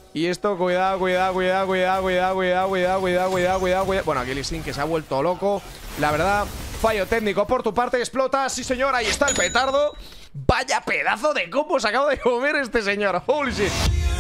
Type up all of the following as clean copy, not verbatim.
Y esto, cuidado. Bueno, aquí Lee Sin que se ha vuelto loco. La verdad, fallo técnico por tu parte. Explota, sí señor, ahí está el petardo. Vaya pedazo de combo se acaba de comer este señor. Holy shit.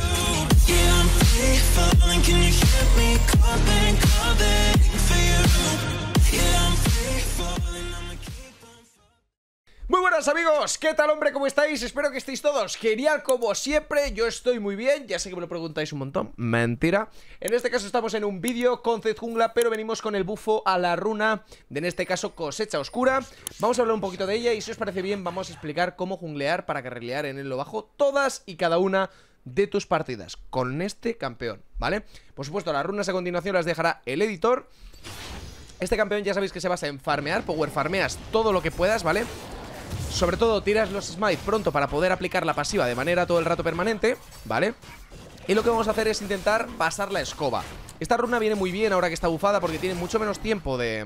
Muy buenas amigos, ¿qué tal hombre? ¿Cómo estáis? Espero que estéis todos genial como siempre. Yo estoy muy bien, ya sé que me lo preguntáis un montón. Mentira. En este caso estamos en un vídeo con Zed Jungla, pero venimos con el bufo a la runa de, en este caso, Cosecha Oscura. Vamos a hablar un poquito de ella y si os parece bien vamos a explicar cómo junglear para carrilear en el lo bajo todas y cada una de tus partidas con este campeón, ¿vale? Por supuesto, las runas a continuación las dejará el editor. Este campeón ya sabéis que se basa en farmear, power farmeas todo lo que puedas, ¿vale? Sobre todo tiras los smite pronto para poder aplicar la pasiva de manera todo el rato permanente, ¿vale? Y lo que vamos a hacer es intentar pasar la escoba. Esta runa viene muy bien ahora que está bufada porque tiene mucho menos tiempo de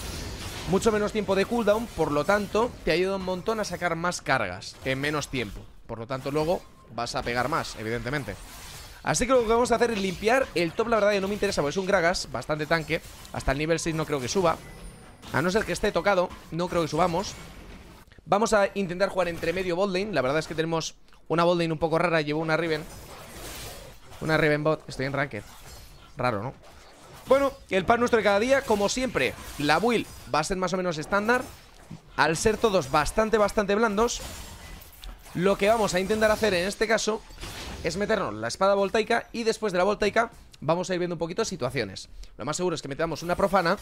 cooldown. Por lo tanto, te ayuda un montón a sacar más cargas en menos tiempo. Por lo tanto, luego vas a pegar más, evidentemente. Así que lo que vamos a hacer es limpiar el top. La verdad que no me interesa porque es un Gragas bastante tanque. Hasta el nivel 6 no creo que suba. A no ser que esté tocado, no creo que subamos. Vamos a intentar jugar entre medio botlane. La verdad es que tenemos una botlane un poco rara. Llevo una Riven. Una Riven bot. Estoy en ranked. Raro, ¿no? Bueno, el pan nuestro de cada día. Como siempre, la build va a ser más o menos estándar. Al ser todos bastante blandos, lo que vamos a intentar hacer en este caso es meternos la espada voltaica. Y después de la voltaica vamos a ir viendo un poquito situaciones. Lo más seguro es que metamos una profana,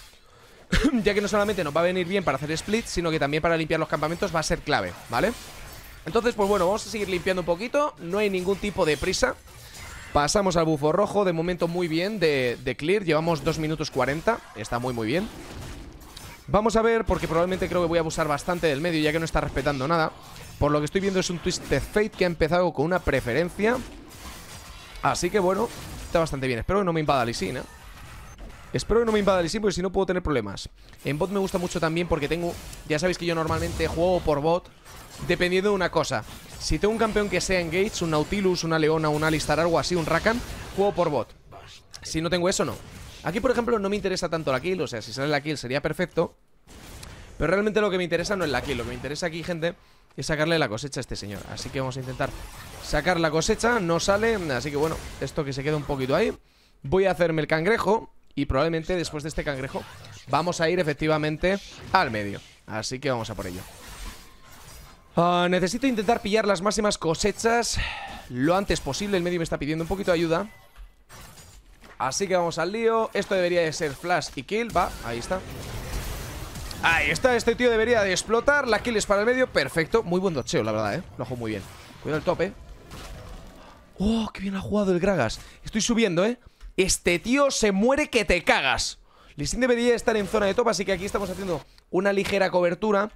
ya que no solamente nos va a venir bien para hacer split, sino que también para limpiar los campamentos va a ser clave, ¿vale? Entonces, pues bueno, vamos a seguir limpiando un poquito. No hay ningún tipo de prisa. Pasamos al bufo rojo, de momento muy bien de clear. Llevamos 2 minutos 40, está muy bien. Vamos a ver, porque probablemente creo que voy a abusar bastante del medio, ya que no está respetando nada. Por lo que estoy viendo es un Twisted Fate que ha empezado con una preferencia. Así que bueno, está bastante bien. Espero que no me invada Lee Sin, ¿eh? Espero que no me invada Lee Sin, porque si no puedo tener problemas. En bot me gusta mucho también porque tengo... Ya sabéis que yo normalmente juego por bot dependiendo de una cosa. Si tengo un campeón que sea Engage, un Nautilus, una Leona, un Alistar, algo así, un Rakan, juego por bot. Si no tengo eso, no. Aquí, por ejemplo, no me interesa tanto la kill. O sea, si sale la kill sería perfecto. Pero realmente lo que me interesa no es la kill. Lo que me interesa aquí, gente, es sacarle la cosecha a este señor. Así que vamos a intentar sacar la cosecha. No sale, así que bueno, esto que se queda un poquito ahí. Voy a hacerme el cangrejo. Y probablemente después de este cangrejo vamos a ir efectivamente al medio. Así que vamos a por ello. Necesito intentar pillar las máximas cosechas lo antes posible. El medio me está pidiendo un poquito de ayuda. Así que vamos al lío. Esto debería de ser flash y kill. Va, ahí está. Ahí está, este tío debería de explotar. La kill es para el medio, perfecto. Muy buen docheo, la verdad, lo hago muy bien. Cuidado el top, Oh, qué bien ha jugado el Gragas. Estoy subiendo, Este tío se muere que te cagas. Lee Sin debería estar en zona de top, así que aquí estamos haciendo una ligera cobertura.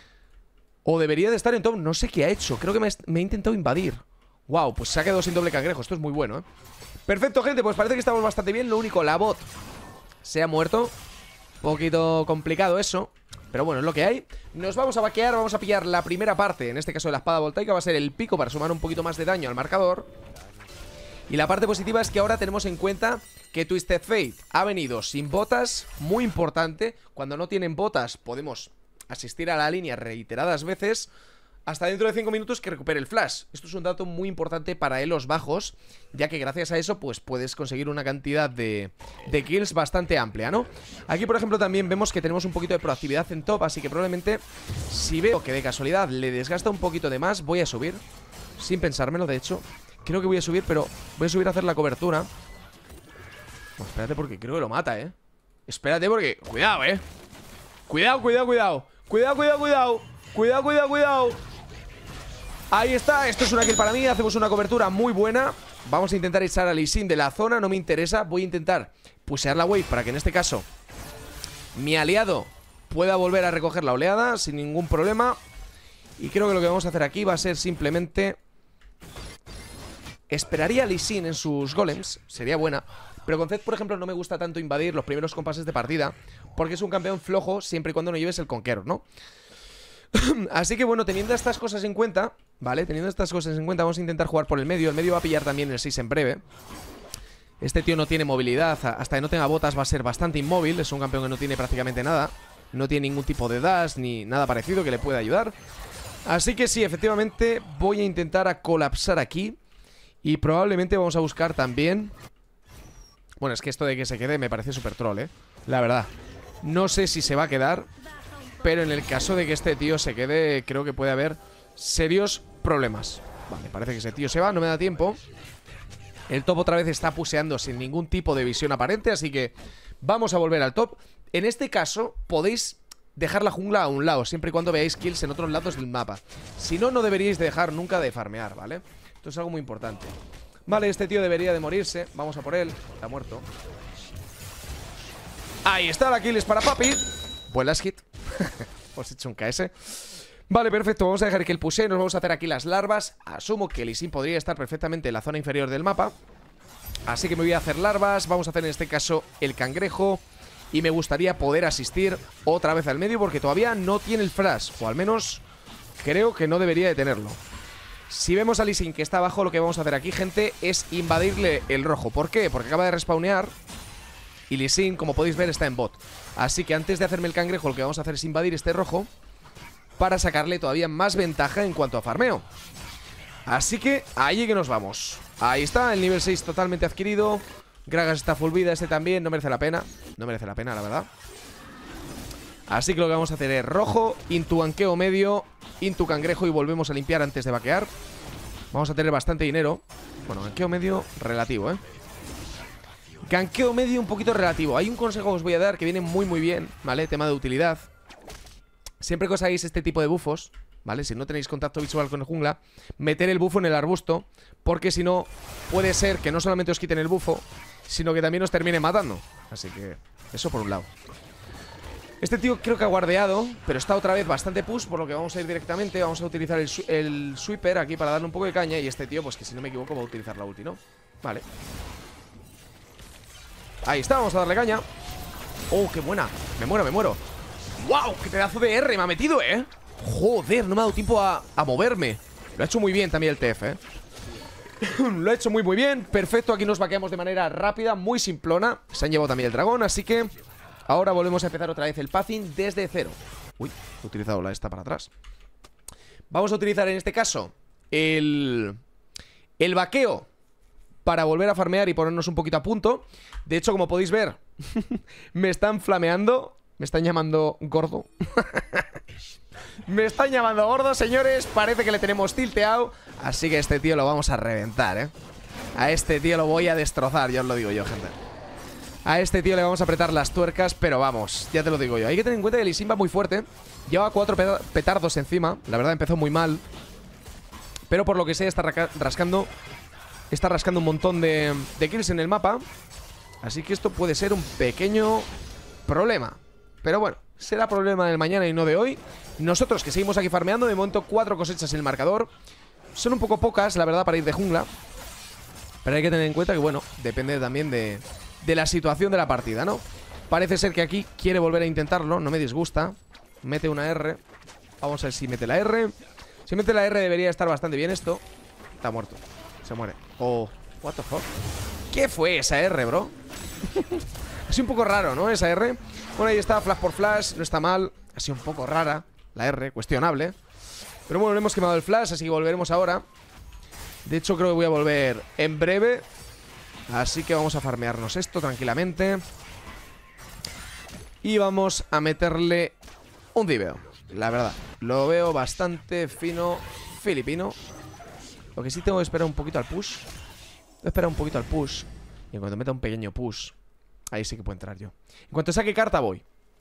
O debería de estar en top, no sé qué ha hecho. Creo que me ha intentado invadir. Wow, pues se ha quedado sin doble cangrejo. Esto es muy bueno, Perfecto, gente, pues parece que estamos bastante bien. Lo único, la bot se ha muerto. Un poquito complicado eso, pero bueno, es lo que hay. Nos vamos a vaquear, vamos a pillar la primera parte. En este caso de la espada voltaica va a ser el pico para sumar un poquito más de daño al marcador. Y la parte positiva es que ahora tenemos en cuenta que Twisted Fate ha venido sin botas, muy importante. Cuando no tienen botas podemos asistir a la línea reiteradas veces hasta dentro de 5 minutos que recupere el flash. Esto es un dato muy importante para elos bajos, ya que gracias a eso pues puedes conseguir una cantidad de kills bastante amplia, ¿no? Aquí, por ejemplo, también vemos que tenemos un poquito de proactividad en top, así que probablemente, si veo que de casualidad le desgasta un poquito de más, voy a subir, sin pensármelo, de hecho. Creo que voy a subir, pero voy a subir a hacer la cobertura. No, espérate porque creo que lo mata, Espérate porque... Cuidado, Cuidado. Cuidado. Ahí está, esto es una kill para mí. Hacemos una cobertura muy buena. Vamos a intentar echar a Lee Sin de la zona. No me interesa, voy a intentar pushear la wave para que en este caso mi aliado pueda volver a recoger la oleada sin ningún problema. Y creo que lo que vamos a hacer aquí va a ser simplemente... Esperaría a Lee Sin en sus golems, sería buena. Pero con Zed, por ejemplo, no me gusta tanto invadir los primeros compases de partida, porque es un campeón flojo siempre y cuando no lleves el Conqueror, ¿no? Así que bueno, teniendo estas cosas en cuenta, ¿vale? Teniendo estas cosas en cuenta, vamos a intentar jugar por el medio. El medio va a pillar también el 6 en breve. Este tío no tiene movilidad. Hasta que no tenga botas va a ser bastante inmóvil. Es un campeón que no tiene prácticamente nada. No tiene ningún tipo de dash ni nada parecido que le pueda ayudar. Así que sí, efectivamente voy a intentar a colapsar aquí. Y probablemente vamos a buscar también... Bueno, es que esto de que se quede me parece súper troll, la verdad. No sé si se va a quedar, pero en el caso de que este tío se quede, creo que puede haber serios problemas. Vale, parece que ese tío se va, no me da tiempo. El top otra vez está puseando sin ningún tipo de visión aparente, así que vamos a volver al top. En este caso, podéis dejar la jungla a un lado, siempre y cuando veáis kills en otros lados del mapa. Si no, no deberíais dejar nunca de farmear, ¿vale? Esto es algo muy importante. Vale, este tío debería de morirse. Vamos a por él. Está muerto. Ahí está la kill, es para papi. Buen last hit. Hemos hecho un KS. Vale, perfecto, vamos a dejar que el pusee. Nos vamos a hacer aquí las larvas. Asumo que Lee Sin podría estar perfectamente en la zona inferior del mapa, así que me voy a hacer larvas. Vamos a hacer en este caso el cangrejo. Y me gustaría poder asistir otra vez al medio, porque todavía no tiene el flash, o al menos creo que no debería de tenerlo. Si vemos a Lee Sin que está abajo, lo que vamos a hacer aquí, gente, es invadirle el rojo. ¿Por qué? Porque acaba de respawnear y Lee Sin, como podéis ver, está en bot. Así que antes de hacerme el cangrejo, lo que vamos a hacer es invadir este rojo para sacarle todavía más ventaja en cuanto a farmeo. Así que ahí que nos vamos. Ahí está, el nivel 6 totalmente adquirido. Gragas está full vida, este también, no merece la pena. No merece la pena, la verdad. Así que lo que vamos a hacer es rojo, into ganqueo medio, into cangrejo y volvemos a limpiar antes de vaquear. Vamos a tener bastante dinero. Bueno, ganqueo medio relativo, ganqueo medio un poquito relativo. Hay un consejo que os voy a dar que viene muy muy bien, ¿vale? Tema de utilidad. Siempre que os hagáis este tipo de bufos, ¿vale? Si no tenéis contacto visual con el jungla, meter el bufo en el arbusto, porque si no, puede ser que no solamente os quiten el bufo, sino que también os termine matando. Así que eso por un lado. Este tío creo que ha guardeado, pero está otra vez bastante push, por lo que vamos a ir directamente. Vamos a utilizar el sweeper aquí para darle un poco de caña. Y este tío, pues que si no me equivoco, va a utilizar la ulti, ¿no? Vale. Ahí está, vamos a darle caña. ¡Oh, qué buena! Me muero, me muero. ¡Wow! ¡Qué pedazo de R me ha metido, Joder, no me ha dado tiempo a moverme. Lo ha hecho muy bien también el TF, Lo ha hecho muy muy bien. Perfecto, aquí nos vaqueamos de manera rápida, muy simplona. Se han llevado también el dragón, así que ahora volvemos a empezar otra vez el pathing desde cero. Uy, he utilizado la esta para atrás. Vamos a utilizar en este caso el vaqueo para volver a farmear y ponernos un poquito a punto. De hecho, como podéis ver, me están flameando. Me están llamando gordo. Me están llamando gordo, señores. Parece que le tenemos tilteado. Así que a este tío lo vamos a reventar, A este tío lo voy a destrozar, ya os lo digo yo, gente. A este tío le vamos a apretar las tuercas, pero vamos, ya te lo digo yo. Hay que tener en cuenta que Lee Sin va muy fuerte. Lleva 4 petardos encima. La verdad empezó muy mal, pero por lo que sé está rascando un montón de kills en el mapa. Así que esto puede ser un pequeño problema. Pero bueno, será problema del mañana y no de hoy. Nosotros que seguimos aquí farmeando, de momento 4 cosechas en el marcador. Son un poco pocas, la verdad, para ir de jungla. Pero hay que tener en cuenta que, bueno, depende también de la situación de la partida, ¿no? Parece ser que aquí quiere volver a intentarlo, no me disgusta. Mete una R. Vamos a ver si mete la R. Si mete la R debería estar bastante bien esto. Está muerto, se muere. Oh, what the fuck. ¿Qué fue esa R, bro? Ha sido un poco raro, ¿no? Esa R. Bueno, ahí está, flash por flash, no está mal. Ha sido un poco rara la R, cuestionable. Pero bueno, le hemos quemado el flash, así que volveremos ahora. De hecho, creo que voy a volver en breve. Así que vamos a farmearnos esto tranquilamente. Y vamos a meterle un diveo. La verdad, lo veo bastante fino filipino. Lo que sí tengo que esperar un poquito al push. Voy a esperar un poquito al push. Y en cuanto meta un pequeño push, ahí sí que puedo entrar yo. En cuanto saque carta voy.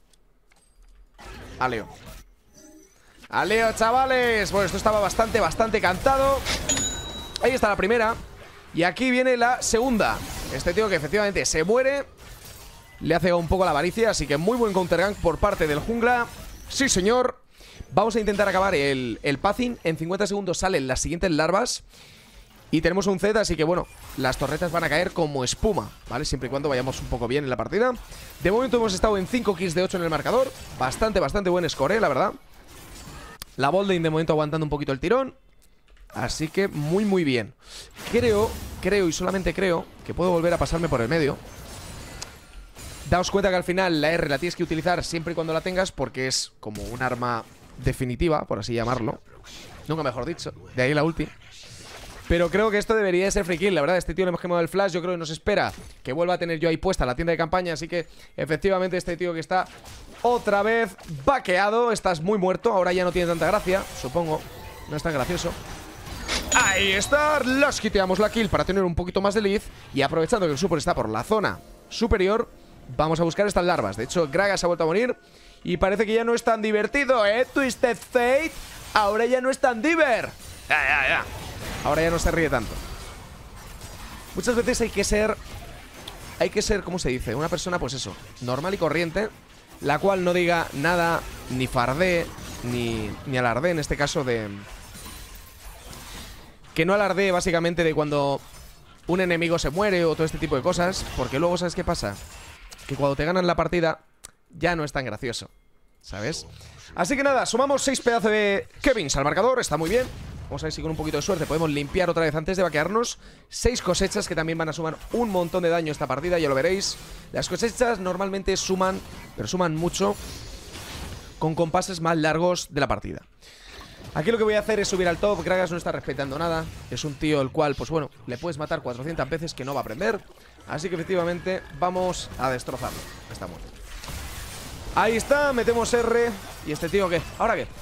Aleo. Aleo, chavales. Bueno, esto estaba bastante cantado. Ahí está la primera. Y aquí viene la segunda. Este tío que efectivamente se muere. Le hace un poco la avaricia. Así que muy buen countergank por parte del jungla. Sí, señor. Vamos a intentar acabar el pathing. En 50 segundos salen las siguientes larvas. Y tenemos un Z, así que bueno, las torretas van a caer como espuma, ¿vale? Siempre y cuando vayamos un poco bien en la partida. De momento hemos estado en 5 kills de 8 en el marcador. Bastante buen score, la verdad. La botlane de momento aguantando un poquito el tirón. Así que muy bien. Creo y solamente creo que puedo volver a pasarme por el medio. Daos cuenta que al final la R la tienes que utilizar siempre y cuando la tengas, porque es como un arma definitiva, por así llamarlo. Nunca mejor dicho. De ahí la ulti. Pero creo que esto debería de ser free kill. La verdad, a este tío le hemos quemado el flash. Yo creo que nos espera que vuelva a tener yo ahí puesta la tienda de campaña. Así que efectivamente este tío que está otra vez vaqueado. Estás muy muerto. Ahora ya no tiene tanta gracia, supongo. No es tan gracioso. Ahí está. Las quiteamos la kill para tener un poquito más de lead. Y aprovechando que el support está por la zona superior, vamos a buscar estas larvas. De hecho, Gragas se ha vuelto a morir. Y parece que ya no es tan divertido, Twisted Fate. Ahora ya no es tan diver. Ya. Ahora ya no se ríe tanto. Muchas veces hay que ser, ¿cómo se dice? Una persona, pues eso, normal y corriente, la cual no diga nada, ni fardé, ni alardé, en este caso de... Que no alardé básicamente de cuando un enemigo se muere o todo este tipo de cosas, porque luego, ¿sabes qué pasa? Que cuando te ganan la partida ya no es tan gracioso, ¿sabes? Así que nada, sumamos 6 pedazos de Kevins al marcador, está muy bien. Vamos a ver si con un poquito de suerte podemos limpiar otra vez antes de vaquearnos. 6 cosechas que también van a sumar un montón de daño esta partida, ya lo veréis. Las cosechas normalmente suman, pero suman mucho con compases más largos de la partida. Aquí lo que voy a hacer es subir al top. Gragas no está respetando nada. Es un tío el cual, pues bueno, le puedes matar 400 veces que no va a aprender. Así que efectivamente vamos a destrozarlo. Está muerto. Ahí está, metemos R. ¿Y este tío qué? ¿Ahora qué?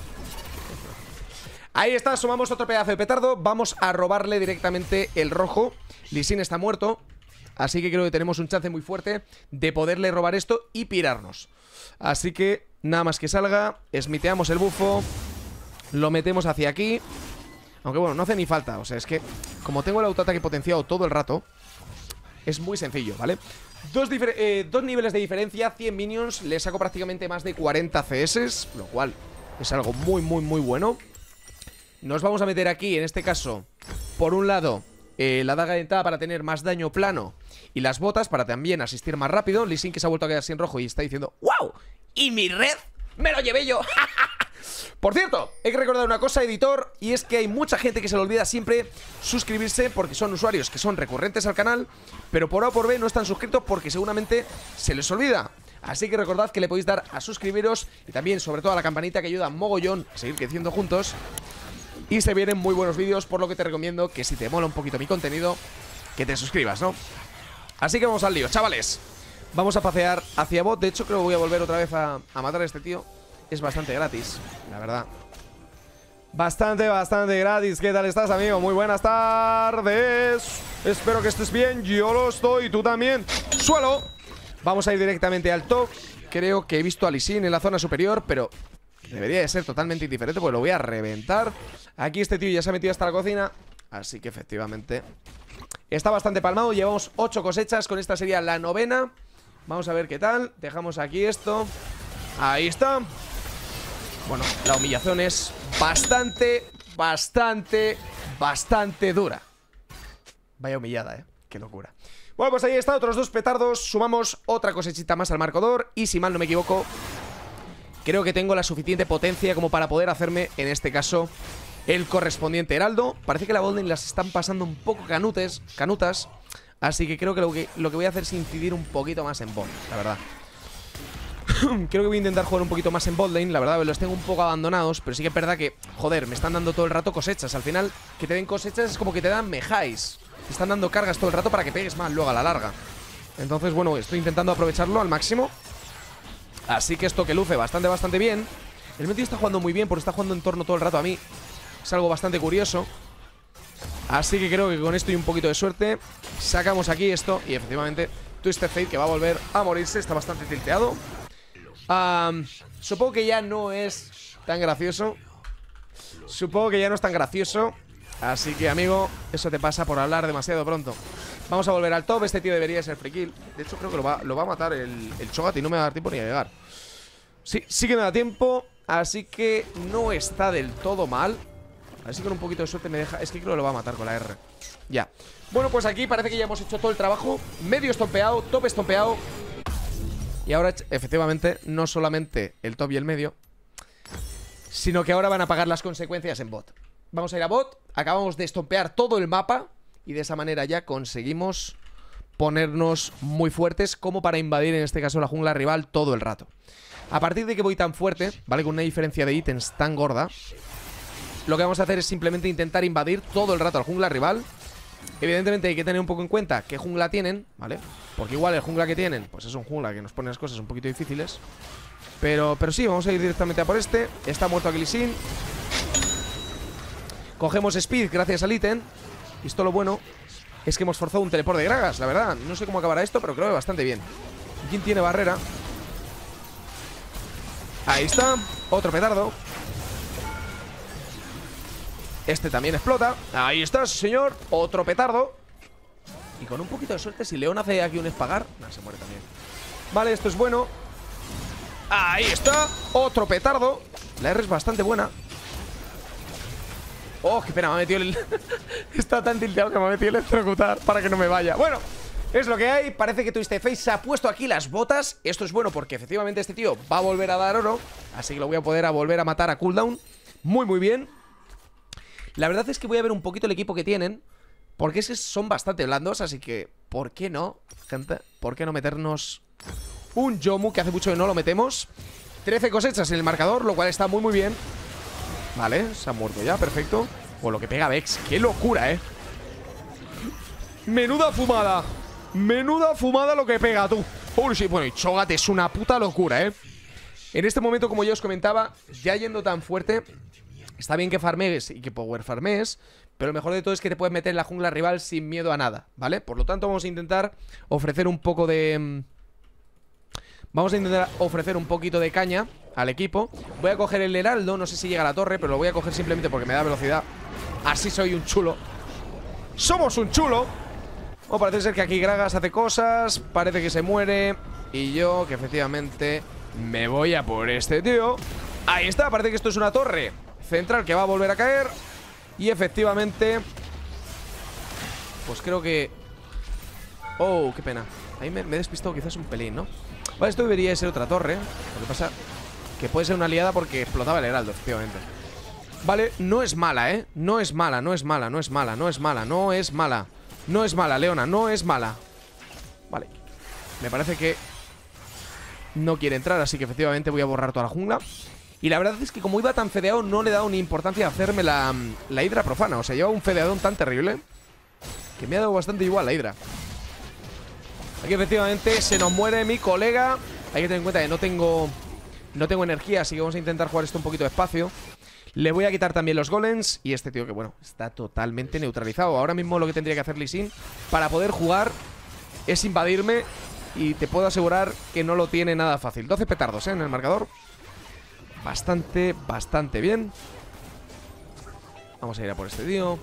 Ahí está, sumamos otro pedazo de petardo. Vamos a robarle directamente el rojo. Lee Sin está muerto, así que creo que tenemos un chance muy fuerte de poderle robar esto y pirarnos. Así que nada más que salga, smiteamos el bufo, lo metemos hacia aquí. Aunque bueno, no hace ni falta. O sea, es que como tengo el autoataque potenciado todo el rato, es muy sencillo, ¿vale? Dos niveles de diferencia, 100 minions. Le saco prácticamente más de 40 CS, lo cual es algo muy bueno. Nos vamos a meter aquí, en este caso, por un lado, la daga dentada para tener más daño plano y las botas para también asistir más rápido. Lee Sin que se ha vuelto a quedar sin rojo y está diciendo ¡wow! ¿Y mi red? ¡Me lo llevé yo! Por cierto, hay que recordar una cosa, editor, y es que hay mucha gente que se le olvida siempre suscribirse porque son usuarios que son recurrentes al canal, pero por A o por B no están suscritos porque seguramente se les olvida. Así que recordad que le podéis dar a suscribiros y también, sobre todo, a la campanita que ayuda mogollón a seguir creciendo juntos. Y se vienen muy buenos vídeos, por lo que te recomiendo que si te mola un poquito mi contenido, que te suscribas, ¿no? Así que vamos al lío, chavales. Vamos a pasear hacia bot. De hecho, creo que voy a volver otra vez a matar a este tío. Es bastante gratis, la verdad. Bastante gratis. ¿Qué tal estás, amigo? Muy buenas tardes. Espero que estés bien. Yo lo estoy, tú también. Suelo. Vamos a ir directamente al top. Creo que he visto a Lee Sin en la zona superior, pero debería de ser totalmente indiferente porque lo voy a reventar. Aquí este tío ya se ha metido hasta la cocina, así que efectivamente está bastante palmado. Llevamos 8 cosechas, con esta sería la 9ª. Vamos a ver qué tal. Dejamos aquí esto. Ahí está. Bueno, la humillación es bastante dura. Vaya humillada, qué locura. Bueno, pues ahí está, otros 2 petardos. Sumamos otra cosechita más al marcador. Y si mal no me equivoco, creo que tengo la suficiente potencia como para poder hacerme, en este caso, el correspondiente heraldo. Parece que la botlane las están pasando un poco canutas. Así que creo que lo que voy a hacer es incidir un poquito más en bot, la verdad. Creo que voy a intentar jugar un poquito más en botlane. La verdad, los tengo un poco abandonados. Pero sí que es verdad que, joder, me están dando todo el rato cosechas. Al final, que te den cosechas es como que te dan mejáis. Te están dando cargas todo el rato para que pegues más luego a la larga. Entonces, bueno, estoy intentando aprovecharlo al máximo. Así que esto que luce bastante bien. El medio está jugando muy bien porque está jugando en torno todo el rato a mí. Es algo bastante curioso. Así que creo que con esto y un poquito de suerte sacamos aquí esto. Y efectivamente Twisted Fate, que va a volver a morirse, está bastante tilteado. Supongo que ya no es tan gracioso. Así que, amigo, eso te pasa por hablar demasiado pronto. Vamos a volver al top. Este tío debería ser free kill. De hecho, creo que lo va a matar el Cho'Gath y no me va a dar tiempo ni a llegar. Sí que me da tiempo. Así que no está del todo mal. A ver si con un poquito de suerte me deja. Es que creo que lo va a matar con la R. Ya. Bueno, pues aquí parece que ya hemos hecho todo el trabajo. Medio estompeado, top estompeado. Y ahora, efectivamente, no solamente el top y el medio, sino que ahora van a pagar las consecuencias en bot. Vamos a ir a bot, acabamos de estompear todo el mapa y de esa manera ya conseguimos ponernos muy fuertes como para invadir en este caso la jungla rival todo el rato. A partir de que voy tan fuerte, ¿vale? Con una diferencia de ítems tan gorda, lo que vamos a hacer es simplemente intentar invadir todo el rato al jungla rival. Evidentemente hay que tener un poco en cuenta qué jungla tienen, ¿vale? Porque igual el jungla que tienen, pues es un jungla que nos pone las cosas un poquito difíciles. Pero sí, vamos a ir directamente a por este. Está muerto aquí Lee Sin. Cogemos speed gracias al ítem. Y esto lo bueno es que hemos forzado un teleport de Gragas, la verdad. No sé cómo acabará esto, pero creo que bastante bien. ¿Quién tiene barrera? Ahí está, otro petardo. Este también explota. Ahí está, señor, otro petardo. Y con un poquito de suerte, si León hace aquí un espagar, se muere también. Vale, esto es bueno. Ahí está, otro petardo. La R es bastante buena. Oh, qué pena, me ha metido el... Está tan tilteado que me ha metido el electrocutar para que no me vaya. Bueno, es lo que hay. Parece que Twisted se ha puesto aquí las botas. Esto es bueno porque efectivamente este tío va a volver a dar oro. Así que lo voy a poder volver a matar a cooldown. Muy, muy bien. La verdad es que voy a ver un poquito el equipo que tienen, porque es que son bastante blandos. Así que, ¿por qué no, gente? ¿Por qué no meternos un Yomu, que hace mucho que no lo metemos? 13 cosechas en el marcador, lo cual está muy, muy bien. Vale, se ha muerto ya, perfecto. O lo que pega Vex, qué locura, Menuda fumada. Menuda fumada lo que pega, tú. Uy, sí, bueno, y Cho'Gath es una puta locura, En este momento, como yo os comentaba, ya yendo tan fuerte, está bien que farmees y que power farmees, pero lo mejor de todo es que te puedes meter en la jungla rival sin miedo a nada, ¿vale? Por lo tanto, vamos a intentar ofrecer un poco de... Vamos a intentar ofrecer un poquito de caña al equipo. Voy a coger el heraldo, no sé si llega a la torre, pero lo voy a coger simplemente porque me da velocidad. Así soy un chulo. ¡Somos un chulo! Oh, parece ser que aquí Gragas hace cosas, parece que se muere. Y yo, que efectivamente me voy a por este tío. Ahí está, parece que esto es una torre central que va a volver a caer. Y efectivamente, pues creo que... Oh, qué pena. Ahí me he despistado quizás un pelín, ¿no? Vale, esto debería ser otra torre. Lo que pasa que puede ser una aliada porque explotaba el heraldo, efectivamente. Vale, no es mala, No es mala, no es mala, no es mala, no es mala, no es mala. No es mala, Leona, no es mala. Vale, me parece que no quiere entrar, así que efectivamente voy a borrar toda la jungla. Y la verdad es que como iba tan fedeado, no le he dado ni importancia a hacerme la hidra profana. O sea, lleva un fedeadón tan terrible que me ha dado bastante igual la hidra. Aquí efectivamente se nos muere mi colega. Hay que tener en cuenta que no tengo energía, así que vamos a intentar jugar esto un poquito despacio. Le voy a quitar también los golems. Y este tío que, bueno, está totalmente neutralizado. Ahora mismo lo que tendría que hacer Lee Sin para poder jugar es invadirme. Y te puedo asegurar que no lo tiene nada fácil. 12 petardos, en el marcador. Bastante, bastante bien. Vamos a ir a por este tío.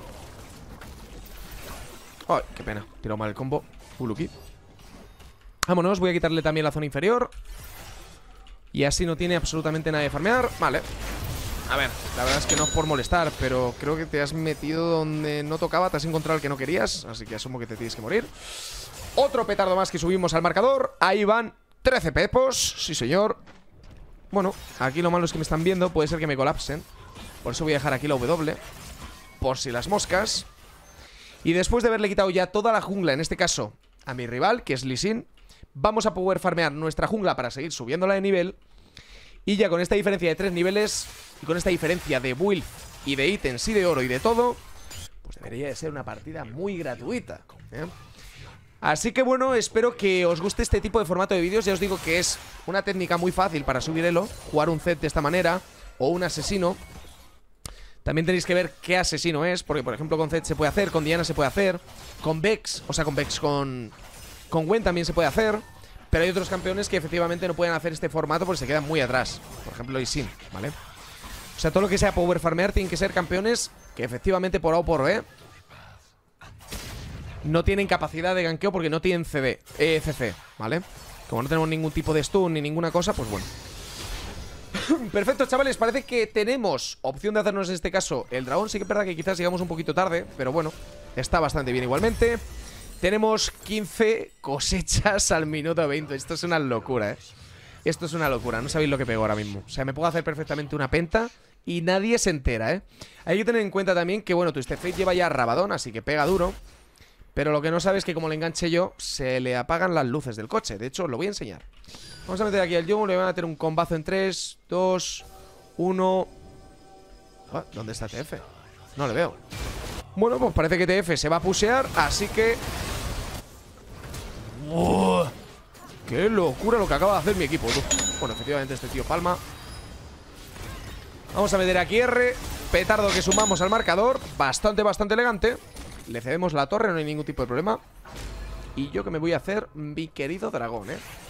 Ay, qué pena, tiró mal el combo. Uluki. Vámonos, voy a quitarle también la zona inferior. Y así no tiene absolutamente nada de farmear. Vale. A ver, la verdad es que no es por molestar, pero creo que te has metido donde no tocaba. Te has encontrado el que no querías, así que asumo que te tienes que morir. Otro petardo más que subimos al marcador. Ahí van 13 pepos, sí señor. Bueno, aquí lo malo es que me están viendo. Puede ser que me colapsen. Por eso voy a dejar aquí la W, por si las moscas. Y después de haberle quitado ya toda la jungla, en este caso a mi rival, que es Lee Sin, vamos a poder farmear nuestra jungla para seguir subiéndola de nivel. Y ya con esta diferencia de 3 niveles y con esta diferencia de build y de ítems y de oro y de todo, pues debería de ser una partida muy gratuita, Así que bueno, espero que os guste este tipo de formato de vídeos. Ya os digo que es una técnica muy fácil para subir elo, jugar un Zed de esta manera, o un asesino. También tenéis que ver qué asesino es, porque por ejemplo con Zed se puede hacer, con Diana se puede hacer, con Vex, o sea con Vex, con Gwen también se puede hacer. Pero hay otros campeones que efectivamente no pueden hacer este formato porque se quedan muy atrás. Por ejemplo Lee Sin, ¿vale? O sea, todo lo que sea power farmear tienen que ser campeones que efectivamente por A o por B no tienen capacidad de ganqueo porque no tienen CC, ¿vale? Como no tenemos ningún tipo de stun ni ninguna cosa, pues bueno. Perfecto, chavales, parece que tenemos opción de hacernos en este caso el dragón. Sí que es verdad que quizás llegamos un poquito tarde, pero bueno, está bastante bien igualmente. Tenemos 15 cosechas al minuto 20. Esto es una locura, Esto es una locura, no sabéis lo que pego ahora mismo. O sea, me puedo hacer perfectamente una penta y nadie se entera, ¿eh? Hay que tener en cuenta también que, bueno, Twisted Fate lleva ya Rabadón, así que pega duro. Pero lo que no sabes es que como le enganche yo, se le apagan las luces del coche. De hecho, lo voy a enseñar. Vamos a meter aquí al Yomu, le voy a meter un combazo en 3, 2, 1... Ah, ¿dónde está TF? No le veo. Bueno, pues parece que TF se va a pusear, así que... ¡Oh! ¡Qué locura lo que acaba de hacer mi equipo, tú! Bueno, efectivamente este tío palma. Vamos a meter aquí R. Petardo que sumamos al marcador. Bastante elegante. Le cedemos la torre, no hay ningún tipo de problema. Y yo que me voy a hacer mi querido dragón,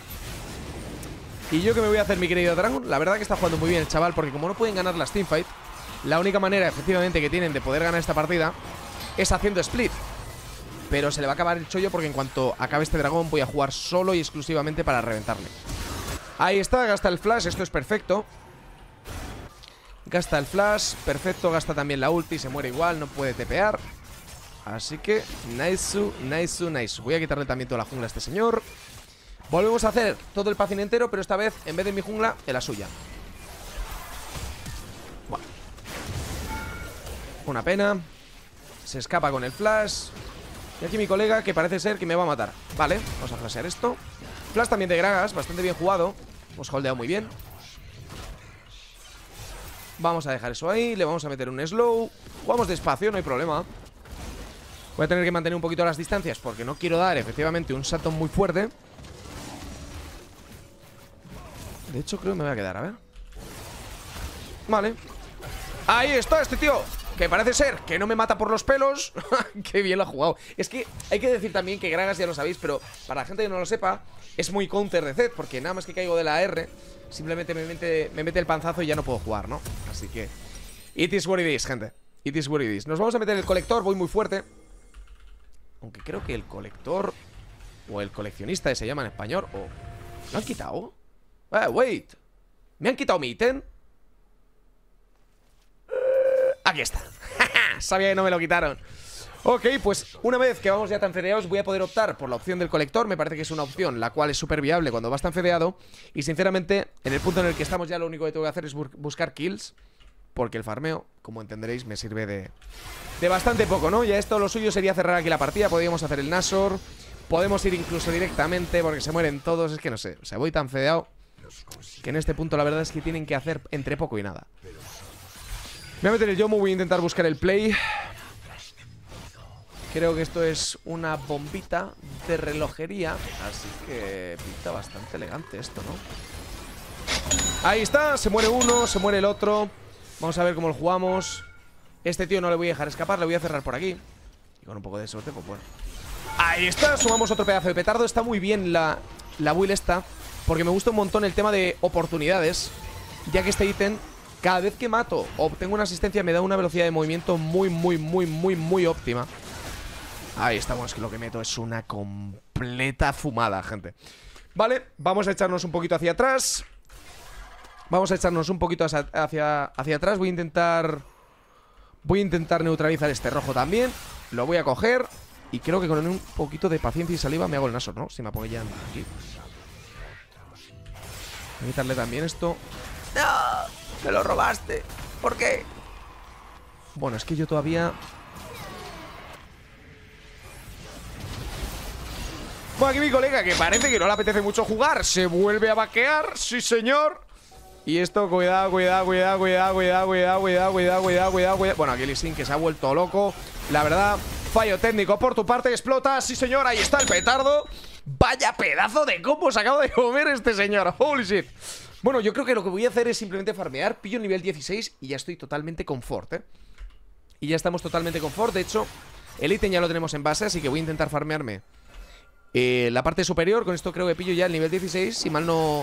mi querido dragón. La verdad que está jugando muy bien el chaval, porque como no pueden ganar las teamfight, la única manera efectivamente que tienen de poder ganar esta partida es haciendo split. Pero se le va a acabar el chollo, porque en cuanto acabe este dragón voy a jugar solo y exclusivamente para reventarle. Ahí está, gasta el flash, esto es perfecto. Gasta el flash, perfecto, gasta también la ulti, se muere igual, no puede tepear. Así que, nice. Voy a quitarle también toda la jungla a este señor. Volvemos a hacer todo el pacing entero, pero esta vez, en vez de mi jungla, en la suya. Bueno. Una pena. Se escapa con el flash. Y aquí mi colega, que parece ser que me va a matar. Vale, vamos a flashear esto. Flash también de Gragas, bastante bien jugado. Hemos holdeado muy bien. Vamos a dejar eso ahí, le vamos a meter un slow. Jugamos despacio, no hay problema. Voy a tener que mantener un poquito las distancias, porque no quiero dar efectivamente un salto muy fuerte. De hecho creo que me voy a quedar, a ver. Vale. Ahí está este tío, que parece ser que no me mata por los pelos. Qué bien lo ha jugado. Es que hay que decir también que Gragas, ya lo sabéis, pero para la gente que no lo sepa, es muy counter de Zed, porque nada más que caigo de la R, simplemente me mete el panzazo y ya no puedo jugar, ¿no? Así que it is what it is, gente. It is what it is. Nos vamos a meter el colector, voy muy fuerte. Aunque creo que el colector o el coleccionista se llama en español. O... ¿Lo han quitado? Wait. ¿Me han quitado mi ítem? Aquí está. Sabía que no me lo quitaron. Ok, pues una vez que vamos ya tan fedeados, voy a poder optar por la opción del colector. Me parece que es una opción la cual es súper viable cuando vas tan fedeado. Y sinceramente, en el punto en el que estamos ya, lo único que tengo que hacer es buscar kills, porque el farmeo, como entenderéis, me sirve de bastante poco, ¿no? Ya esto, lo suyo sería cerrar aquí la partida. Podríamos hacer el Nashor, podemos ir incluso directamente, porque se mueren todos. Es que no sé, o sea, voy tan fedeado que en este punto la verdad es que tienen que hacer entre poco y nada. Voy a meter el Yomu, voy a intentar buscar el play. Creo que esto es una bombita de relojería, así que pinta bastante elegante esto, ¿no? Ahí está, se muere uno, se muere el otro. Vamos a ver cómo lo jugamos. Este tío no le voy a dejar escapar, le voy a cerrar por aquí. Y con un poco de suerte, pues bueno. Ahí está, sumamos otro pedazo de petardo. Está muy bien la build esta, porque me gusta un montón el tema de oportunidades, ya que este ítem, cada vez que mato o obtengo una asistencia, me da una velocidad de movimiento muy óptima. Ahí estamos, que lo que meto es una completa fumada, gente. Vale, vamos a echarnos un poquito hacia atrás. Vamos a echarnos un poquito hacia atrás. Voy a intentar neutralizar este rojo también. Lo voy a coger. Y creo que con un poquito de paciencia y saliva me hago el Nashor, ¿no? Si me apoyo ya aquí. Voy a quitarle también esto. ¡No! ¡Me lo robaste! ¿Por qué? Bueno, es que yo todavía... Bueno, aquí mi colega, que parece que no le apetece mucho jugar, se vuelve a vaquear. ¡Sí, señor! Y esto, cuidado. Bueno, aquí Lee Sin, que se ha vuelto loco. La verdad, fallo técnico por tu parte. Explota, sí, señor, ahí está el petardo. Vaya pedazo de combo se acaba de comer este señor. Holy shit. Bueno, yo creo que lo que voy a hacer es simplemente farmear. Pillo nivel 16 y ya estoy totalmente confort, Y ya estamos totalmente confort. De hecho, el ítem ya lo tenemos en base, así que voy a intentar farmearme la parte superior. Con esto creo que pillo ya el nivel 16. Si mal no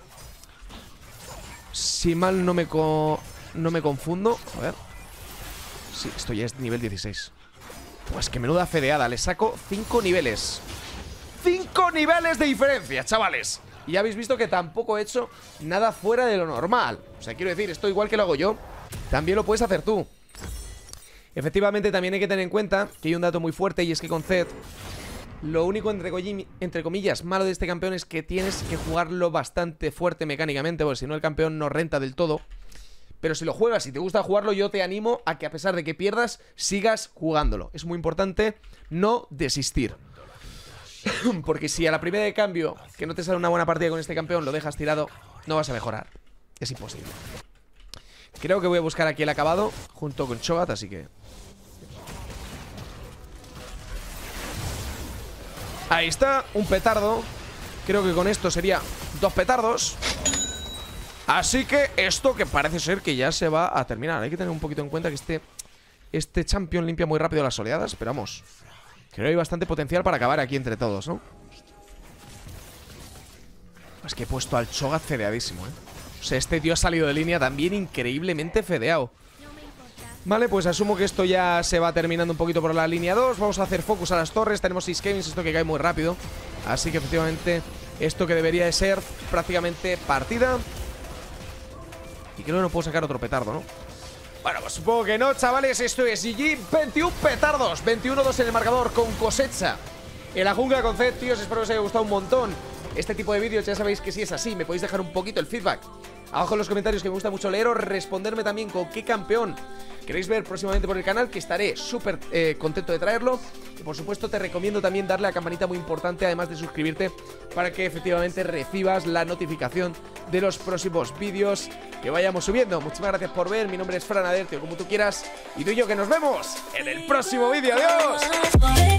me confundo. A ver. Sí, esto ya es nivel 16. Pues que menuda fedeada. Le saco 5 niveles. 5 niveles de diferencia, chavales. Y ya habéis visto que tampoco he hecho nada fuera de lo normal. O sea, quiero decir, esto igual que lo hago yo, también lo puedes hacer tú. Efectivamente, también hay que tener en cuenta que hay un dato muy fuerte, y es que con Zed, lo único entre comillas malo de este campeón es que tienes que jugarlo bastante fuerte mecánicamente, porque si no el campeón no renta del todo. pero si lo juegas y te gusta jugarlo, yo te animo a que a pesar de que pierdas, sigas jugándolo. Es muy importante no desistir. Porque si a la primera de cambio, que no te sale una buena partida con este campeón, lo dejas tirado, no vas a mejorar. Es imposible. Creo que voy a buscar aquí el acabado junto con Cho'Gath, así que... Ahí está, un petardo. Creo que con esto sería 2 petardos. Así que esto que parece ser que ya se va a terminar. Hay que tener un poquito en cuenta que este champion limpia muy rápido las oleadas. Pero vamos, creo que hay bastante potencial para acabar aquí entre todos, ¿no? Es que he puesto al Cho'Gath fedeadísimo, ¿eh? O sea, este tío ha salido de línea también increíblemente fedeado. Vale, pues asumo que esto ya se va terminando un poquito por la línea 2. Vamos a hacer focus a las torres. Tenemos 6 Kevins, esto que cae muy rápido. Así que efectivamente esto que debería de ser prácticamente partida. Y creo que no puedo sacar otro petardo, ¿no? Bueno, pues supongo que no, chavales. Esto es GG, 21 petardos, 21-2 en el marcador con cosecha en la jungla con Zed, tíos. Espero que os haya gustado un montón este tipo de vídeos. Ya sabéis que si es así, me podéis dejar un poquito el feedback abajo en los comentarios, que me gusta mucho leeros. Responderme también con qué campeón queréis ver próximamente por el canal, que estaré súper contento de traerlo. Y por supuesto te recomiendo también darle a la campanita, muy importante, además de suscribirte, para que efectivamente recibas la notificación de los próximos vídeos que vayamos subiendo. Muchísimas gracias por ver, mi nombre es Fran Adertio, como tú quieras, y tú y yo que nos vemos en el próximo vídeo. ¡Adiós!